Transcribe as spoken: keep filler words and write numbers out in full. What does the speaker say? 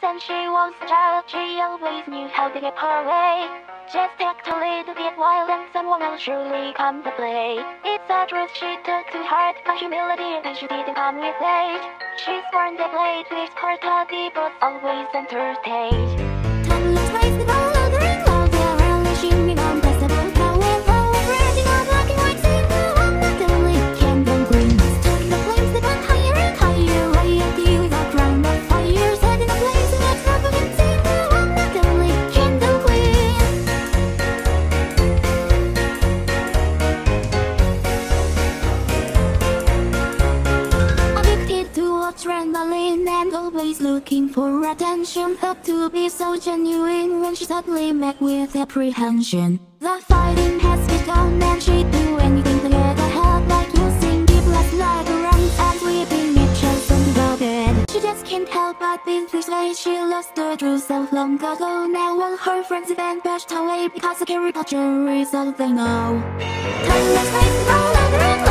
when she was a child, she always knew how to get her way. Just act a little bit wild and someone else surely come to play. It's a truth she took to heart, a humility and she didn't come with age. She's born the blade with courtesy but always center stage. Timeless ways that all over and louder, relishing in unprecedented power, power, rising on black and white, saying no, I'm not the only candle green. Turn the flames that burn higher and higher, way up to you without ground of fire, set in a blaze and that's rubber and saying no, I'm not the only candle queen. Addicted to adrenaline and always looking for attention, thought to be so genuine when she suddenly met with apprehension. The fighting has begun and she'd do anything to get ahead, like using deep left leg around and sweeping each other into the bed. She just can't help but be persuaded she lost her true self long ago. Now all her friends have pushed away because the caricature is all they know. Timeless ways all over and